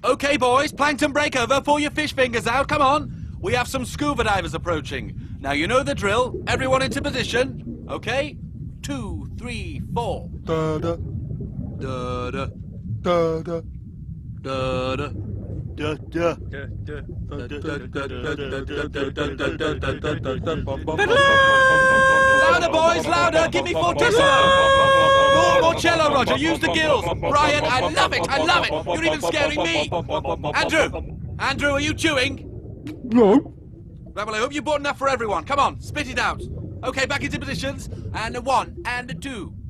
Okay, boys, plankton breakover, pull your fish fingers out, come on. We have some scuba divers approaching. Now you know the drill. Everyone into position. Okay? 2, 3, 4. Da-da, Da-da, da-da, da-da. da-da. Louder, boys, louder! Give me fortissimo! More cello, Roger. Use the gills. Brian, I love it. I love it. You're even scaring me. Andrew, are you chewing? No. Right, well, I hope you bought enough for everyone. Come on, spit it out. Okay, back into positions. And 1 and 2.